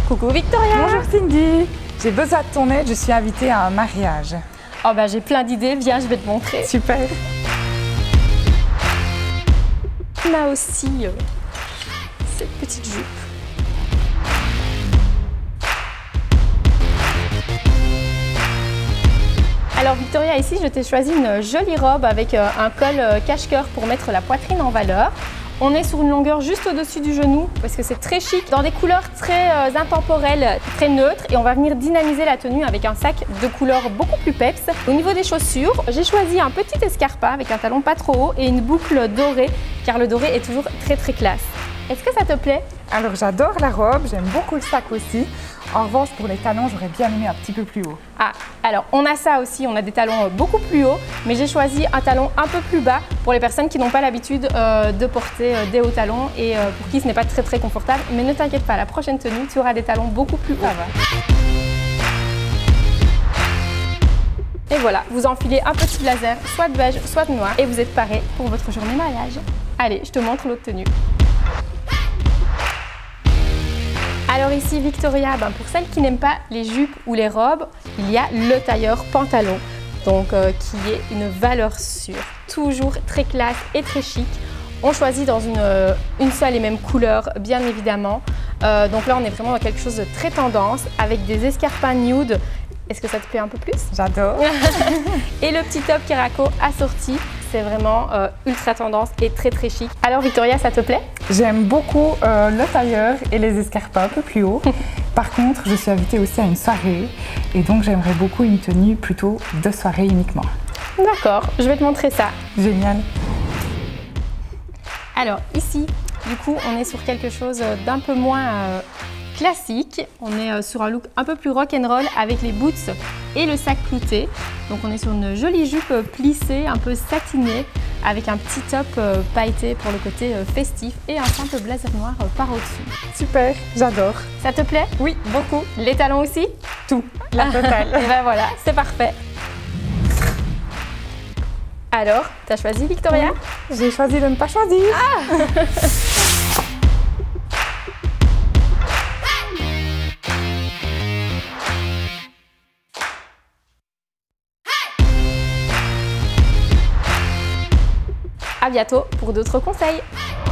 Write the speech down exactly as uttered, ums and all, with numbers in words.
Coucou Victoria. Bonjour Cindy. J'ai besoin de ton aide, je suis invitée à un mariage. Oh bah j'ai plein d'idées, viens je vais te montrer. Super. On a aussi euh, cette petite jupe. Alors Victoria, ici je t'ai choisi une jolie robe avec euh, un col euh, cache-cœur pour mettre la poitrine en valeur. On est sur une longueur juste au-dessus du genou parce que c'est très chic, dans des couleurs très euh, intemporelles, très neutres, et on va venir dynamiser la tenue avec un sac de couleurs beaucoup plus peps. Au niveau des chaussures, j'ai choisi un petit escarpin avec un talon pas trop haut et une boucle dorée, car le doré est toujours très très classe. Est-ce que ça te plaît? Alors j'adore la robe, j'aime beaucoup le sac aussi. En revanche, pour les talons, j'aurais bien aimé un petit peu plus haut. Ah, alors on a ça aussi, on a des talons beaucoup plus hauts, mais j'ai choisi un talon un peu plus bas pour les personnes qui n'ont pas l'habitude euh, de porter euh, des hauts talons et euh, pour qui ce n'est pas très très confortable. Mais ne t'inquiète pas, la prochaine tenue, tu auras des talons beaucoup plus hauts. Ça va. Et voilà, vous enfilez un petit blazer, soit de beige, soit de noir, et vous êtes parés pour votre journée mariage. Allez, je te montre l'autre tenue. Alors ici Victoria, ben pour celles qui n'aiment pas les jupes ou les robes, il y a le tailleur pantalon, donc euh, qui est une valeur sûre, toujours très classe et très chic. On choisit dans une, euh, une seule et même couleur, bien évidemment. Euh, donc là on est vraiment dans quelque chose de très tendance, avec des escarpins nude. Est-ce que ça te plaît un peu plus? J'adore. Et le petit top Keraco assorti, c'est vraiment euh, ultra tendance et très très chic. Alors Victoria, ça te plaît? J'aime beaucoup euh, le tailleur et les escarpins un peu plus haut. Par contre, je suis invitée aussi à une soirée et donc j'aimerais beaucoup une tenue plutôt de soirée uniquement. D'accord, je vais te montrer ça. Génial. Alors ici, du coup, on est sur quelque chose d'un peu moins euh, classique. On est euh, sur un look un peu plus rock'n'roll avec les boots et le sac clouté. Donc on est sur une jolie jupe plissée, un peu satinée, avec un petit top euh, pailleté pour le côté euh, festif et un simple blazer noir euh, par au-dessus. Super, j'adore. Ça te plaît? Oui, beaucoup. Les talons aussi? Tout, la totale. Et ben voilà, c'est parfait. Alors, t'as choisi Victoria? Oui, j'ai choisi de ne pas choisir. Ah. À bientôt pour d'autres conseils.